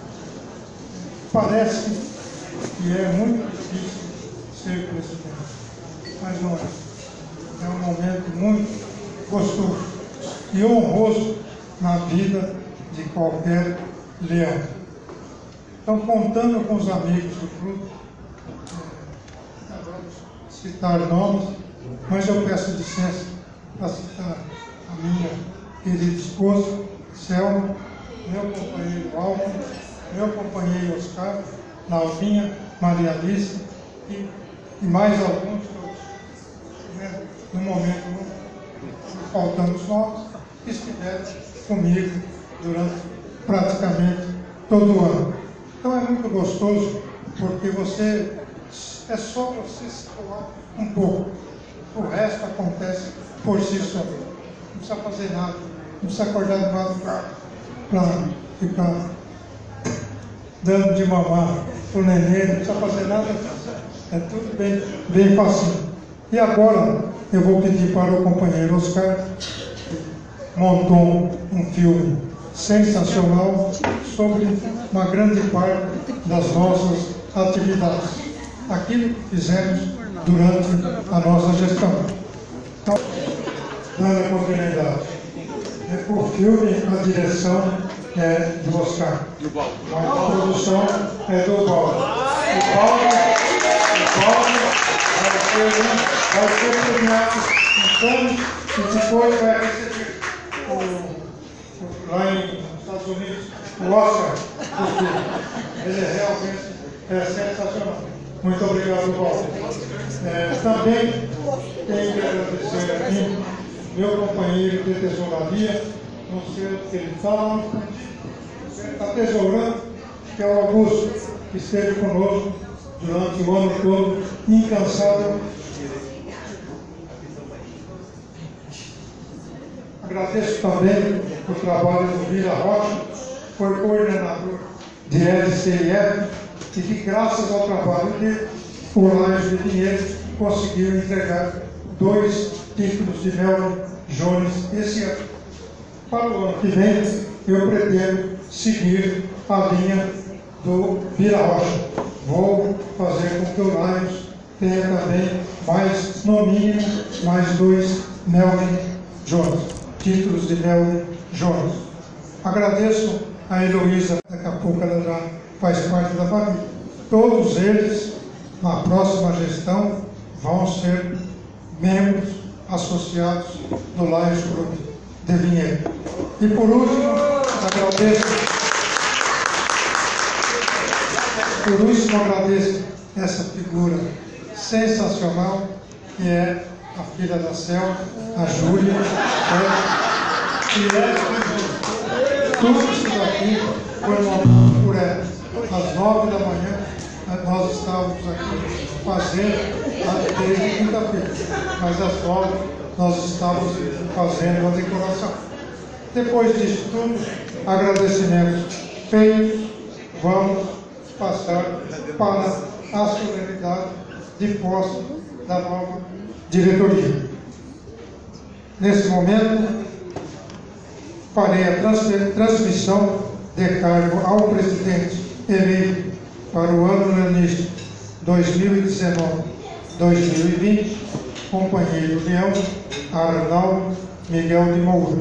[SPEAKER 2] Parece que é muito difícil ser presidente, mas não é. É um momento muito gostoso e honroso na vida de qualquer leão. Então, contando com os amigos do clube, é, vamos citar nomes, mas eu peço licença para citar a minha querida esposa, Selma, meu companheiro Álvaro, meu companheiro Oscar, Nalvinha, Maria Alice e, e mais alguns, né, no momento faltando os nomes, que estiveram comigo durante praticamente todo o ano. Então é muito gostoso, porque você, é só você se doar um pouco. O resto acontece por si só. Não precisa fazer nada, não precisa acordar de madrugada, para ficar dando de mamar o neném, não precisa fazer nada, é tudo bem, bem fácil. E agora eu vou pedir para o companheiro Oscar, que montou um filme sensacional sobre uma grande parte das nossas atividades, aquilo que fizemos durante a nossa gestão. Então, dando continuidade. O filme, a direção é do Oscar, mas a produção é do Paulo. O Paulo, o Paulo vai, ser, vai ser premiado em Cannes e depois vai receber o, o, lá nos Estados Unidos o Oscar, porque ele é realmente é sensacional. Muito obrigado, Paulo. É, também tenho que agradecer aqui meu companheiro de tesouraria, não sei o que ele fala, está tesourando, que é o Augusto, que esteve conosco durante o ano todo, incansável. Agradeço também o trabalho do Vila Rocha, foi coordenador de L C I F, e que graças ao trabalho dele, o Lages de Pinheiros conseguiu entregar dois títulos de Melvin Jones esse ano. Para o ano que vem, eu pretendo seguir a linha do Vila Rocha. Vou fazer com que o Lions tenha também mais, no mínimo, mais dois Melvin Jones, títulos de Melvin Jones. Agradeço a Heloísa, daqui a pouco ela já faz parte da família. Todos eles, na próxima gestão, vão ser membros associados do Lions Clube de Vinhedo. E por último, agradeço, por último agradeço essa figura sensacional que é a filha da Cel, a Júlia, é, que é tudo isso daqui foi montado por ela. Às nove da manhã nós estávamos aqui fazendo, desde quinta-feira, mas às nove nós estávamos fazendo a decoração. Depois disso tudo, agradecimentos feitos, vamos passar para a solenidade de posse da nova diretoria. Nesse momento, farei a transmissão de cargo ao presidente eleito para o ano leonístico dois mil e dezenove a dois mil e vinte, companheiro Leão Arnaldo Miguel de Moura.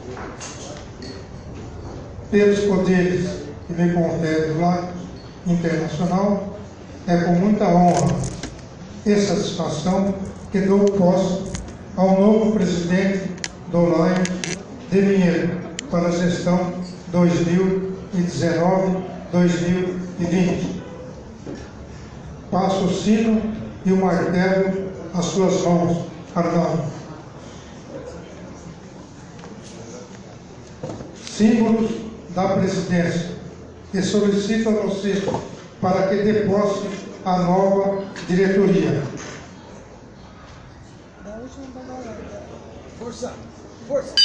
[SPEAKER 2] Pelos poderes que me confere o Lions Internacional, é com muita honra e satisfação que dou posse ao novo presidente do Lions de Vinhedo para a gestão dois mil e dezenove a dois mil e vinte. Passo o sino e o martelo às suas mãos, Arnaldo. Símbolos da presidência, e solicito a você para que dê posse à nova diretoria.
[SPEAKER 12] Força! Força!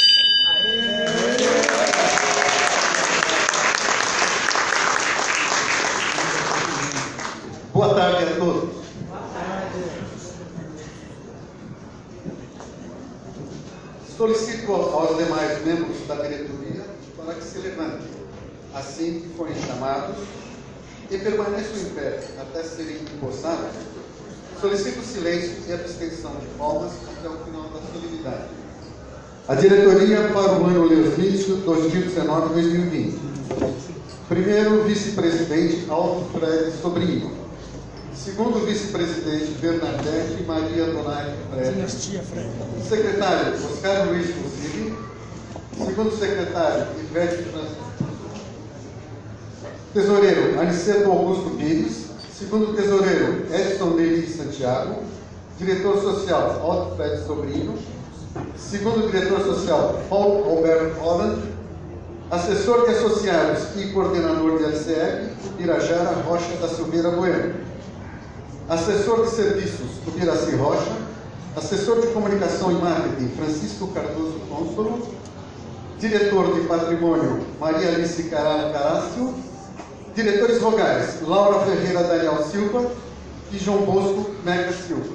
[SPEAKER 13] Boa tarde a todos.
[SPEAKER 12] Boa tarde.
[SPEAKER 13] Solicito aos demais membros da diretoria para que se levantem assim que forem chamados e permaneçam em pé até serem empossados. Solicito silêncio e abstenção de palmas até o final da solenidade. A diretoria para o ano leonístico dois mil e dezenove a dois mil e vinte. Primeiro vice-presidente Aldo Fred Sobrinho. Segundo vice-presidente Bernadette Maria Donati Fred. Secretário Oscar Luiz Fusili. Segundo secretário Ivete Francisco. Tesoureiro Aniceto Augusto Pires. Segundo tesoureiro Edson Neri Santiago. Diretor social Aldo Fred Sobrinho. Segundo diretor social Paulo Alberto Holland. Assessor de associados e coordenador de L C F Irajara Rocha da Silveira Bueno. Assessor de serviços Ubiraci Rocha. Assessor de comunicação e marketing Francisco Cardoso Cônsolo. Diretor de Patrimônio, Maria Alice Caralho Carácio. Diretores vogais, Laura Ferreira Daniel Silva e João Bosco Mega Silva.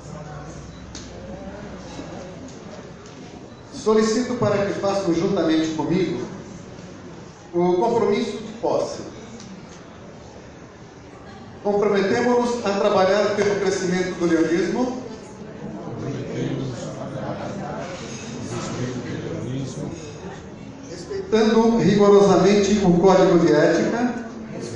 [SPEAKER 13] Solicito para que façam juntamente comigo o compromisso de posse. Comprometemos-nos a trabalhar pelo crescimento do leonismo, respeitando rigorosamente o Código de Ética,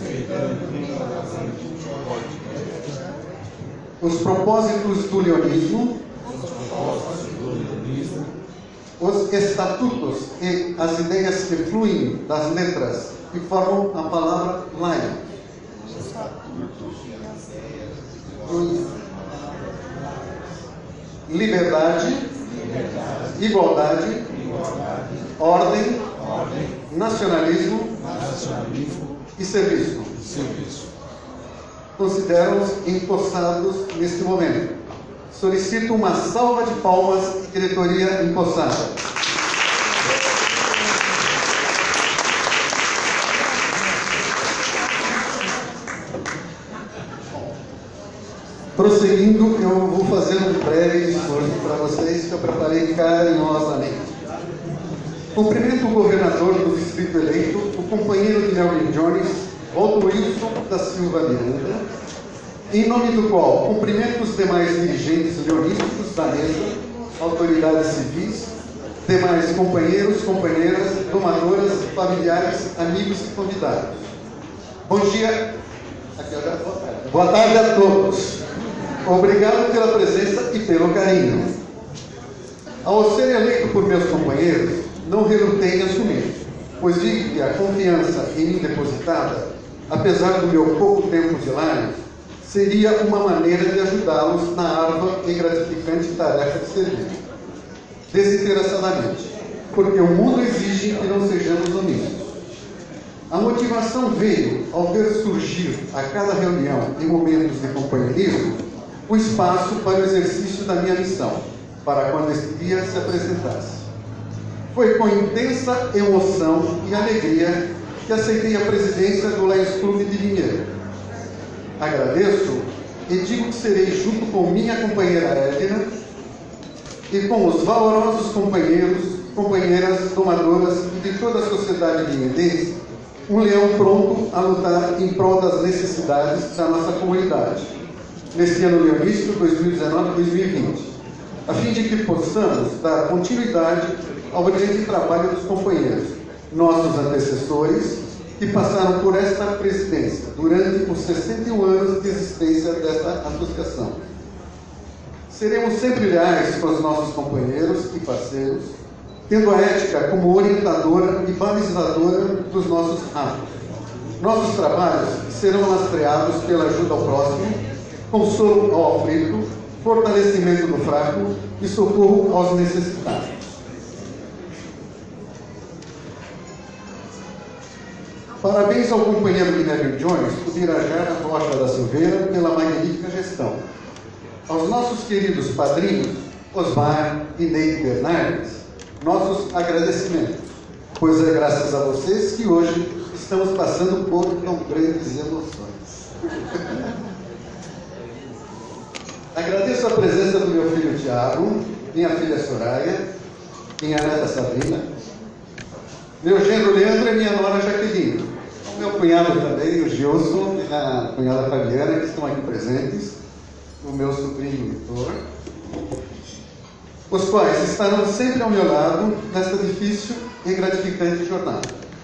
[SPEAKER 13] os propósitos do leonismo, os estatutos e as ideias que fluem das letras que formam a palavra Lion. Liberdade, igualdade, ordem, nacionalismo e serviço. Considero-os empossados neste momento. Solicito uma salva de palmas, diretoria empossada. Prosseguindo, eu vou fazer um breve discurso para vocês que eu preparei carinhosamente. Cumprimento o governador do distrito eleito, o companheiro de Melvin Jones, Walter Wilson da Silva Miranda, em nome do qual cumprimento os demais dirigentes leonísticos da mesa, autoridades civis, demais companheiros, companheiras, domadoras, familiares, amigos e convidados. Bom dia, aqui é boa tarde. Boa tarde a todos. Obrigado pela presença e pelo carinho. Ao ser eleito por meus companheiros, não relutei em assumir, pois digo que a confiança em mim depositada, apesar do meu pouco tempo de Lions, seria uma maneira de ajudá-los na árdua e gratificante tarefa de servir. Desinteressadamente, porque o mundo exige que não sejamos omissos. A motivação veio ao ver surgir a cada reunião, em momentos de companheirismo, o espaço para o exercício da minha missão, para quando este dia se apresentasse. Foi com intensa emoção e alegria que aceitei a presidência do Lions Clube de Vinhedo. Agradeço e digo que serei, junto com minha companheira Edna e com os valorosos companheiros, companheiras, domadoras e de toda a sociedade vinhedense, um leão pronto a lutar em prol das necessidades da nossa comunidade, neste ano leonístico dois mil e dezenove a dois mil e vinte, a fim de que possamos dar continuidade ao brilhante trabalho dos companheiros, nossos antecessores, que passaram por esta presidência durante os sessenta e um anos de existência desta associação. Seremos sempre leais com os nossos companheiros e parceiros, tendo a ética como orientadora e balizadora dos nossos atos. Nossos trabalhos serão lastreados pela ajuda ao próximo, consolo ao aflito, fortalecimento do fraco e socorro aos necessitados. Parabéns ao companheiro Guilherme Jones, o Birajara Rocha da Silveira, pela magnífica gestão. Aos nossos queridos padrinhos, Osmar e Neide Bernardes, nossos agradecimentos, pois é graças a vocês que hoje estamos passando por tão grandes emoções. Agradeço a presença do meu filho Tiago, minha filha Soraya, minha neta Sabrina, meu genro Leandro e minha nora Jaqueline, o meu cunhado também, o Gilson, e a cunhada Fabiana, que estão aqui presentes, o meu sobrinho Vitor, os quais estarão sempre ao meu lado nesta difícil e gratificante jornada.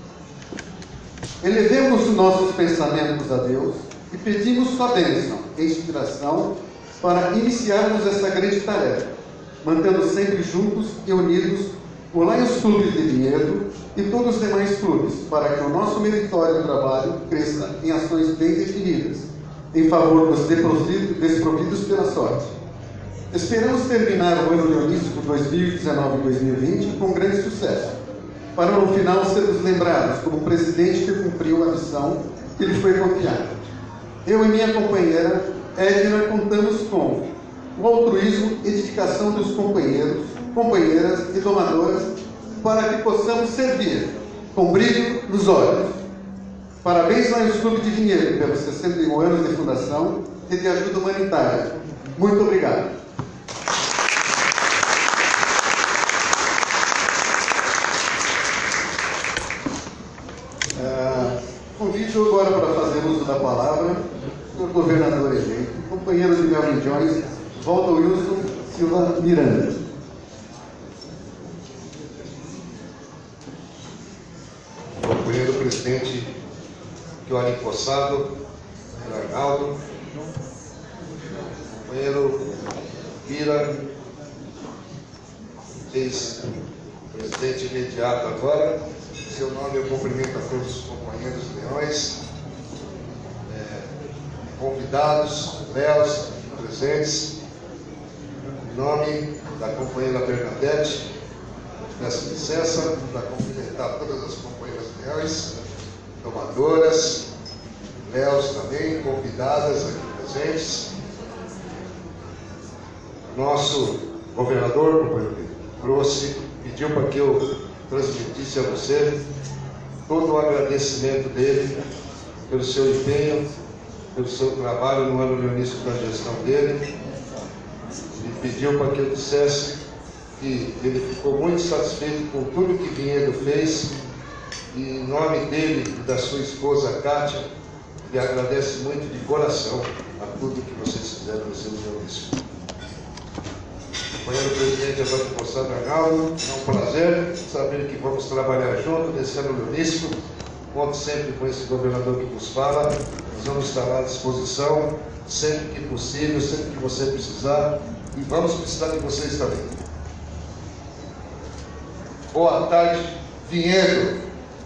[SPEAKER 13] Elevemos os nossos pensamentos a Deus e pedimos sua bênção e inspiração para iniciarmos essa grande tarefa, mantendo sempre juntos e unidos o Lions Clube de Vinhedo e todos os demais clubes, para que o nosso meritório trabalho cresça em ações bem definidas, em favor dos desprovidos pela sorte. Esperamos terminar o ano leonístico dois mil e dezenove a dois mil e vinte com grande sucesso, para no final sermos lembrados como um presidente que cumpriu a missão que lhe foi confiada. Eu e minha companheira Edna contamos com o altruísmo e dedicação dos companheiros, companheiras e domadoras para que possamos servir com brilho nos olhos. Parabéns, Lions Clube de Vinhedo, pelos sessenta e um anos de fundação e de ajuda humanitária. Muito obrigado. Uh, convido agora para fazer uso da palavra o governador eleito, companheiro de Melvin Jones, Walter Wilson Silva Miranda.
[SPEAKER 6] Companheiro presidente Johnny Possado, Arnaldo, companheiro Vira, ex-presidente imediato agora. Em seu nome eu cumprimento a todos os companheiros leões, é, convidados, réus, presentes. Em nome da companheira Bernadette, peço licença para cumprimentar todas as companheiras leões, tomadoras, réus também, convidadas aqui presentes. Nosso governador, companheiro, trouxe, pediu para que eu transmitisse a você todo o agradecimento dele pelo seu empenho, pelo seu trabalho no ano leonístico da gestão dele. Ele pediu para que eu dissesse que ele ficou muito satisfeito com tudo que Vinhedo fez e, em nome dele e da sua esposa Kátia, ele agradece muito de coração a tudo que vocês fizeram no seu leonístico. Companheiro presidente Evandro Possado Arnaldo, é um prazer saber que vamos trabalhar junto nesse ano leonístico. Conto sempre com esse governador que nos fala. Nós vamos estar à disposição sempre que possível, sempre que você precisar, e vamos precisar de vocês também. Boa tarde, Vinhedo.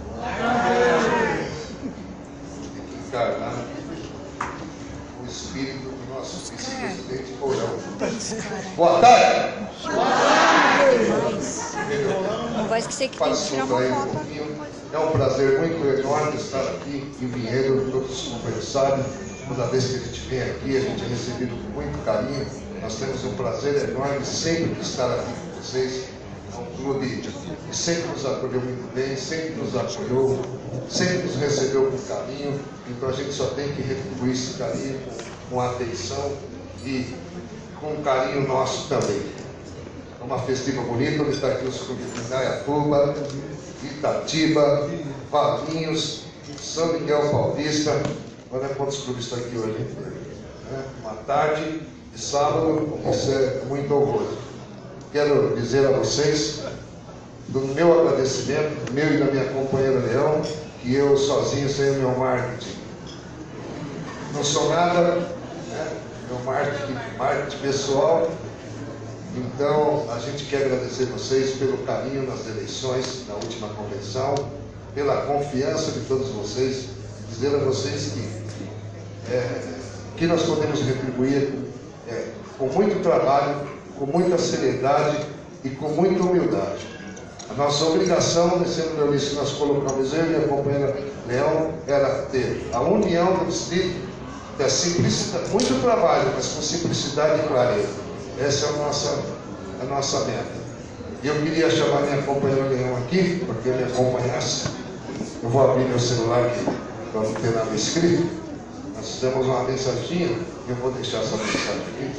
[SPEAKER 6] Tem que encarnar o espírito do nosso vice-presidente Mourão. Boa tarde.
[SPEAKER 8] Boa tarde. Não vai esquecer que tem que tirar uma foto.
[SPEAKER 6] É um prazer muito enorme estar aqui em Vinhedo. Todos os companheiros sabem, toda vez que a gente vem aqui, a gente é recebido com muito carinho. Nós temos um prazer enorme sempre de estar aqui com vocês. É um clube que sempre nos acolheu muito bem, sempre nos apoiou, sempre nos recebeu com carinho. Então a gente só tem que retribuir esse carinho com, com atenção e com carinho nosso também. É uma festiva bonita, onde está aqui os clubes de Indaiatuba, Itatiba, Valinhos, São Miguel Paulista. Olha quantos clubes estão aqui hoje. É uma tarde de sábado, isso é muito honroso. Quero dizer a vocês do meu agradecimento, meu e da minha companheira Leão, que eu sozinho sei o meu marketing. Não sou nada, né? Meu marketing, marketing pessoal. Então, a gente quer agradecer vocês pelo carinho nas eleições da última convenção, pela confiança de todos vocês, dizer a vocês que, é, que nós podemos retribuir é, com muito trabalho, com muita seriedade e com muita humildade. A nossa obrigação nesse ano leonístico que nós colocamos, eu e a companheira Leão, era ter a união do distrito, da simplicidade, muito trabalho, mas com simplicidade e clareza. Essa é a nossa, a nossa meta. E eu queria chamar minha companheira Leão aqui, para que me acompanhasse. Eu vou abrir meu celular aqui, para não ter nada escrito. Nós fizemos uma mensaginha, e eu vou deixar essa mensagem aqui.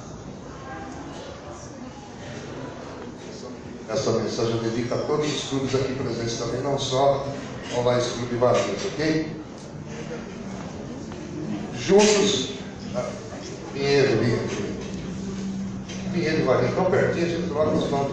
[SPEAKER 6] Essa mensagem eu dedico a todos os clubes aqui presentes também, não só ao Lions Clube Valinhos, ok? Juntos, ah, Vinhedo, Vinhedo. Vinhedo e Valinhos, tão pertinho, a gente troca os nomes.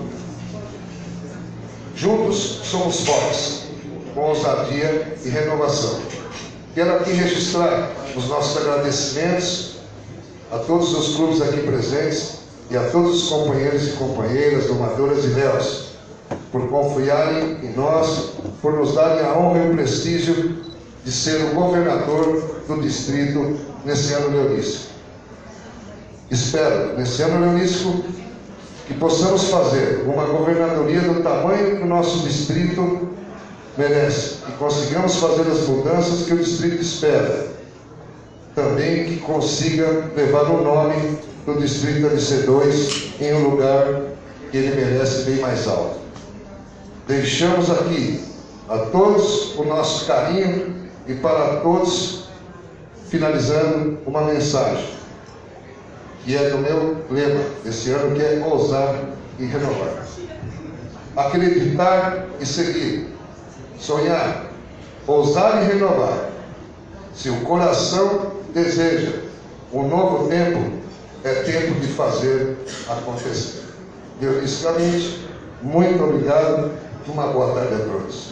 [SPEAKER 6] Juntos somos fortes, com ousadia e renovação. Quero aqui registrar os nossos agradecimentos a todos os clubes aqui presentes e a todos os companheiros e companheiras, domadoras e réus, por confiarem em nós, por nos darem a honra e o prestígio de ser o governador do distrito nesse ano leonístico. Espero, nesse ano leonístico, que possamos fazer uma governadoria do tamanho que o nosso distrito merece e consigamos fazer as mudanças que o distrito espera. Também que consiga levar o nome do distrito A D C dois em um lugar que ele merece bem mais alto. deixamos aqui a todos o nosso carinho e para todos, finalizando, uma mensagem, que é do meu lema desse ano, que é ousar e renovar. Acreditar e seguir, sonhar, ousar e renovar. Se o coração deseja um novo tempo, é tempo de fazer acontecer. Dionísio Caminti, muito obrigado, uma boa tarde a todos.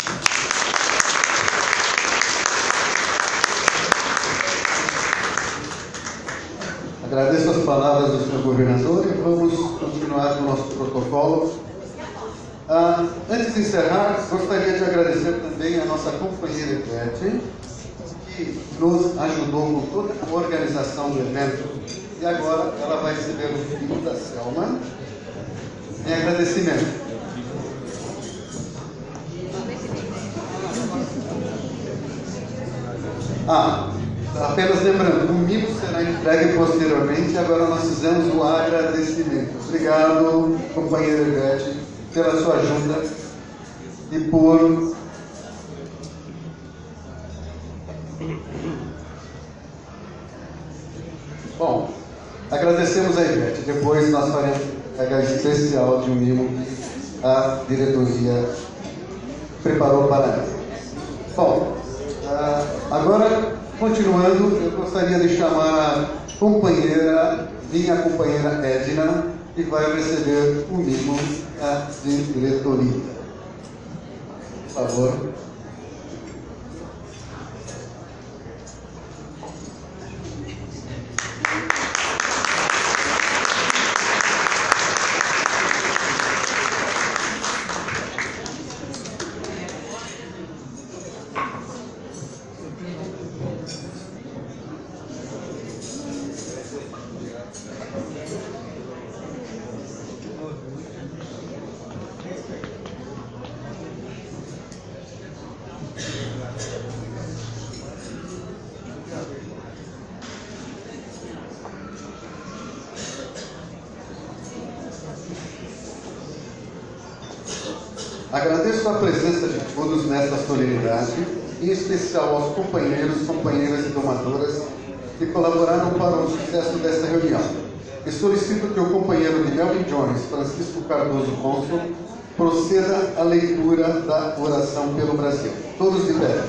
[SPEAKER 13] Agradeço as palavras do senhor governador e vamos continuar com o nosso protocolo. Ah, antes de encerrar, gostaria de agradecer também a nossa companheira Ivete, que nos ajudou com toda a organização do evento. E agora ela vai receber o filho da Selma em agradecimento. Ah, apenas lembrando, o mimo será entregue posteriormente, agora nós fizemos o agradecimento. Obrigado, companheira Ivete, pela sua ajuda e por bom, agradecemos a Ivete. Depois nós faremos a entrega especial de um mimo que a diretoria preparou para ela. Bom, agora, continuando, eu gostaria de chamar a companheira, minha companheira Edna, que vai receber o mimo de diretoria. Por favor. Agradeço a presença de todos nesta solenidade, em especial aos companheiros, companheiras e domadoras que colaboraram para o sucesso desta reunião. E solicito que o companheiro de Melvin Jones, Francisco Cardoso Cônsul, proceda à leitura da oração pelo Brasil. Todos de pé.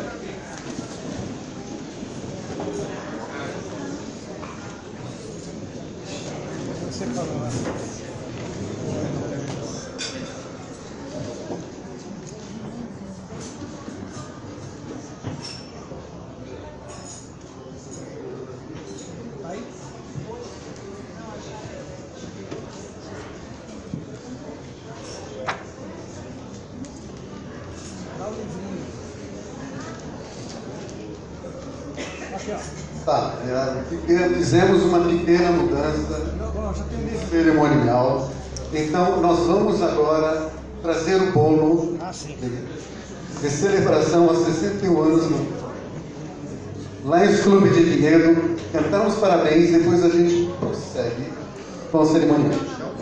[SPEAKER 13] Tá, é, fizemos uma pequena mudança cerimonial. Então, nós vamos agora trazer o bolo de celebração aos sessenta e um anos no Lions Clube de Vinhedo. Cantamos parabéns e depois a gente prossegue com o cerimonial.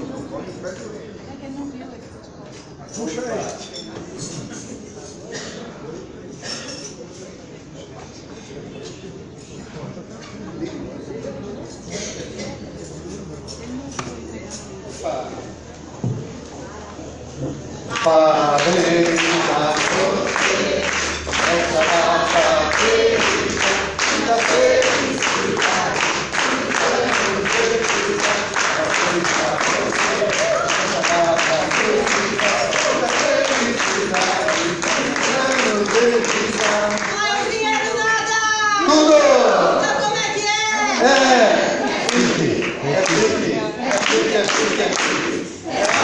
[SPEAKER 2] Puxa aí.
[SPEAKER 13] Parabéns a você, essa data querida, muita felicidade, muita felicidade, parabéns a você, essa data querida, muita felicidade, muita felicidade.
[SPEAKER 14] Ai, dinheiro nada!
[SPEAKER 13] Tudo!
[SPEAKER 14] Sabe como é que é?
[SPEAKER 13] É! Fique, é fique, é fique, é fique, é fique.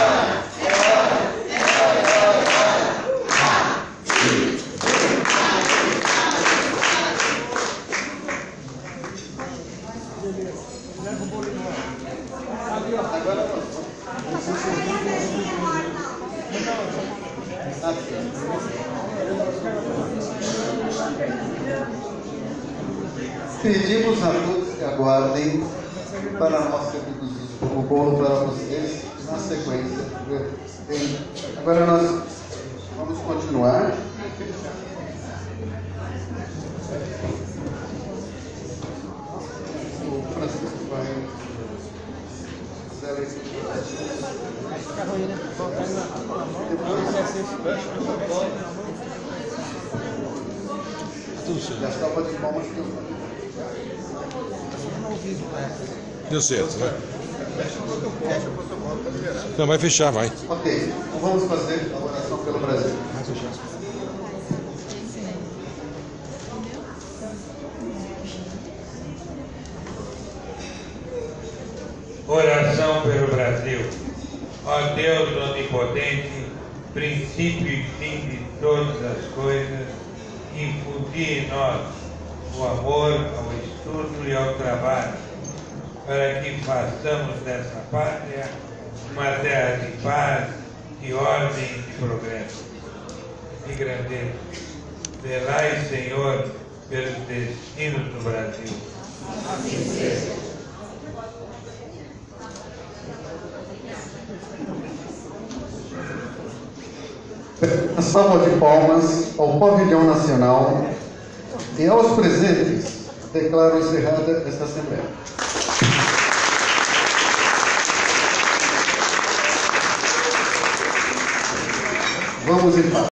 [SPEAKER 13] Pedimos a todos que aguardem para nós termos o bolo para vocês na sequência. Agora nós Vamos continuar. O Francisco vai fazer a leitura. Já estava de palmas que eu
[SPEAKER 15] Deu certo, né? Não, vai fechar, vai.
[SPEAKER 13] Ok, então vamos fazer a oração pelo Brasil.
[SPEAKER 11] Oração pelo Brasil. Ó Deus onipotente, princípio e fim de todas as coisas, infundir em nós o amor ao estudo e ao trabalho, para que façamos dessa pátria uma terra de paz, de ordem e de progresso, de grandeza. Velai, Senhor, pelos destinos do Brasil.
[SPEAKER 4] Assim seja.
[SPEAKER 13] Uma salva de palmas ao Pavilhão Nacional e aos presentes. Declaro encerrada esta Assembleia. Vamos em paz.